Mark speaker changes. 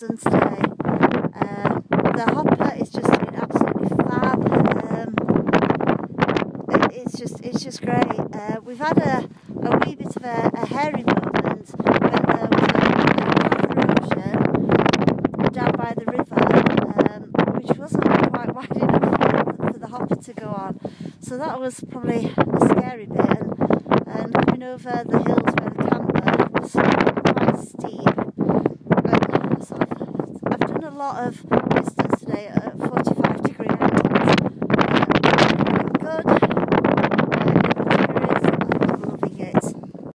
Speaker 1: done today. The hopper is just doing absolutely fab. It's just great. We've had a wee bit of a hairy moment when there was a erosion down by the river, which wasn't quite wide enough for the hopper to go on. So that was probably a scary bit. And coming over the hills where the camper was quite steep. So I've done a lot of